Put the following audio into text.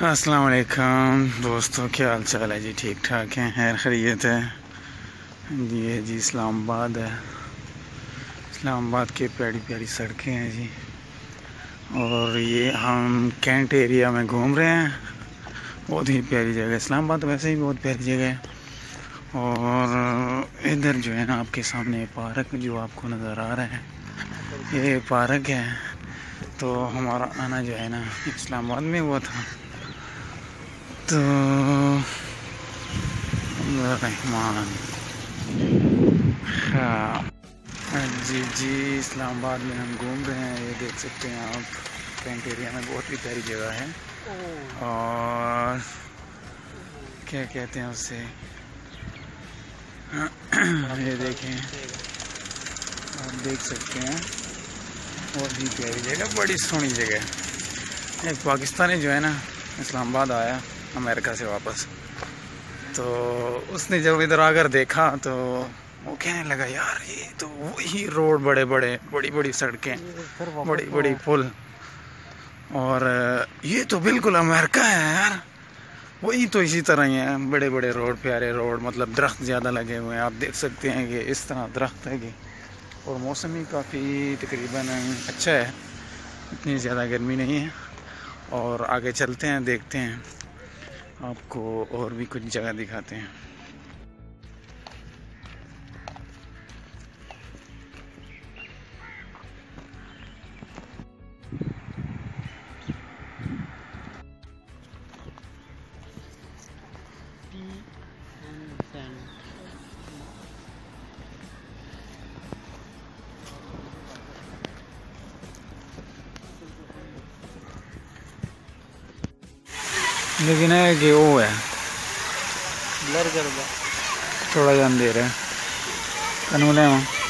अस्सलाम वालेकुम दोस्तों, क्या हाल चाल है जी? ठीक ठाक हैं, खैर खैरियत है जी। ये जी इस्लामाबाद है। इस्लामाबाद की प्यारी प्यारी सड़कें हैं जी। और ये हम कैंट एरिया में घूम रहे हैं। बहुत ही प्यारी जगह है इस्लामाबाद, वैसे ही बहुत प्यारी जगह है। और इधर जो है ना आपके सामने पार्क जो आपको नज़र आ रहा है, ये पार्क है। तो हमारा आना जो है ना इस्लामाबाद में हुआ था। तो रहमान हाँ जी जी, इस्लामाबाद में हम घूम रहे हैं। ये देख सकते हैं आप, कैंट एरिया में बहुत ही प्यारी जगह है। और क्या कहते हैं उससे ये देखें, आप देख सकते हैं, बहुत ही प्यारी जगह, बड़ी सोहनी जगह है। एक पाकिस्तानी जो है ना इस्लामाबाद आया अमेरिका से वापस, तो उसने जब इधर आकर देखा तो वो कहने लगा, यार ये तो वही रोड, बड़े बड़े बड़ी बड़ी सड़कें, बड़ी बड़ी पुल, और ये तो बिल्कुल अमेरिका है यार। वही तो इसी तरह ही है, बड़े बड़े रोड, प्यारे रोड, मतलब दरख्त ज़्यादा लगे हुए हैं। आप देख सकते हैं कि इस तरह दरख्त है कि, और मौसम ही काफ़ी तकरीबन अच्छा है, इतनी ज़्यादा गर्मी नहीं है। और आगे चलते हैं, देखते हैं, आपको और भी कुछ जगह दिखाते हैं। लेकिन है कि वो है ब्लर कर दो, थोड़ा जा अंधेरा है, कनूले में